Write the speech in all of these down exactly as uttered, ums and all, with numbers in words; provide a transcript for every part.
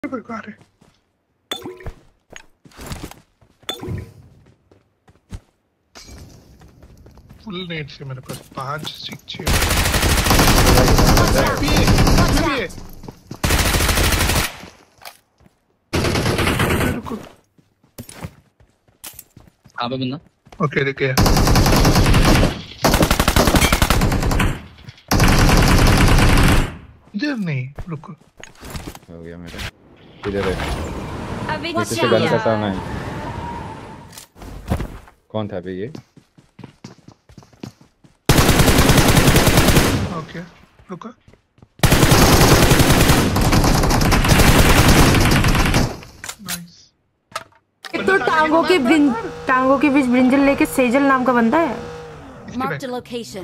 रहे full net से मेरे पास पांच सिक्स छह रुको कहाँ पे बंदा? ओके देखिए इधर नहीं रुको हो गया मेरा इधर है अभी नीचे से गन का सामना है। कौन था बे ये? ओके रुको नाइस तो टांगों के बिन टांगों के बीच ब्रिंजल लेके सेजल नाम का बंदा है। Marked a location.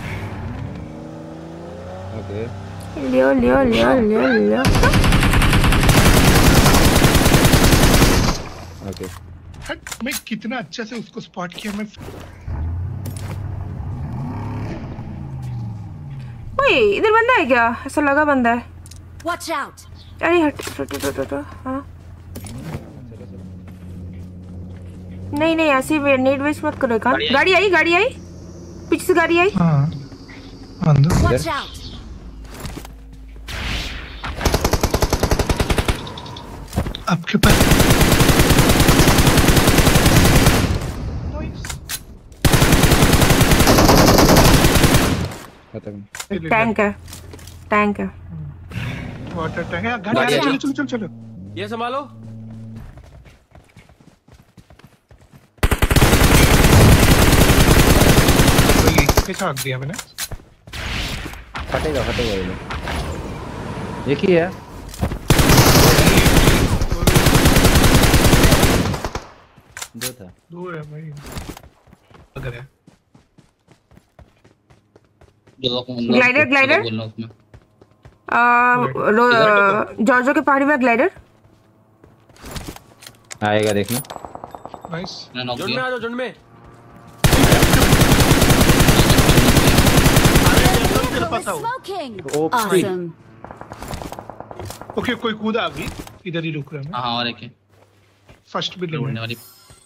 Okay Leo Leo Leo Leo Leo okay हट मैं कितना अच्छा से उसको स्पॉट किया मैं ओए इधर बंदा है क्या? ऐसा लगा बंदा है। Watch out. अरे हट हट हट हट हाँ नहीं नहीं ऐसे नेट वेस्ट मत करो। कहाँ गाड़ी आई गाड़ी आई पीछे से गाड़ी आई। हाँ अंदर Watch out. आपके पास खत्म। टैंक है टैंक है वाटर टैंक है गाड़ी आ रही है चलो चलो चलो चलो ये संभालो ये छाक दिया मैंने फटेगा फटेगा ये एक ही है दो था दो है भाई अगर है ग्लाइडर ग्लाइडर जॉर्जो के पहाड़ी में ग्लाइडर आएगा देखना। नाइस झुंड में आ जाओ झुंड में Smoking. Okay Awesome. ओके कोई कूदा अभी इधर ही रुक रहा है हाँ और एक है फर्स्ट बिल्डिंग उड़ने वाली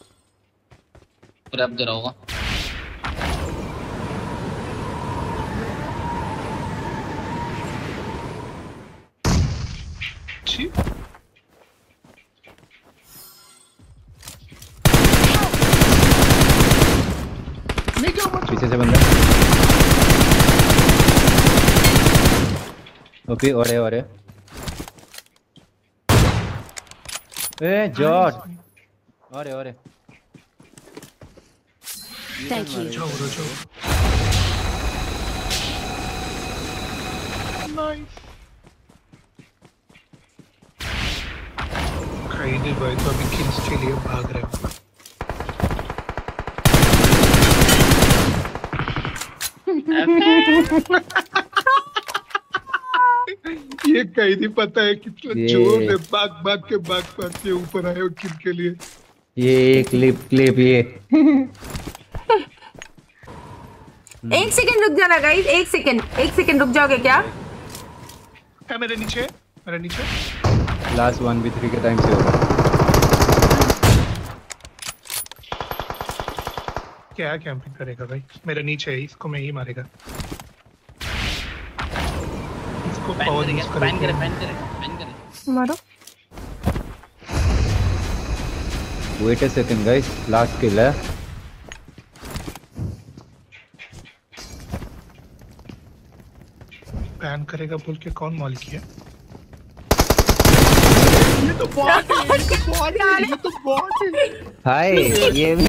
रैप दे रहा होगा। ठीक नहीं क्या मत पीछे से बंदा ओके और है और है ए जॉर्ज और है और है Thank you. जाओ जाओ नाइस खरीदे भाई तो अभी किल्स के लिए भाग रहे हैं ये कैदी पता है कितना जोर से भाग भाग के भाग भाग के ऊपर आए और किल के लिए ये क्लिप क्लिप ये एक सेकंड रुक जाना गाइस एक सेकंड एक सेकंड रुक जाओगे क्या? क्या मेरे नीचे मेरे नीचे लास्ट वन बी थ्री के टाइम से होगा। क्या कैंपिंग करेगा भाई मेरे नीचे है इसको मैं ही मारेगा इसको पावर यूज बैन करे करेगा बैन करे बैन करे मारो wait a second guys last kill है बैन करेगा बोल के कौन मॉल किया ये तो बॉट है ये तो बॉट है ये तो बॉट है हाय ये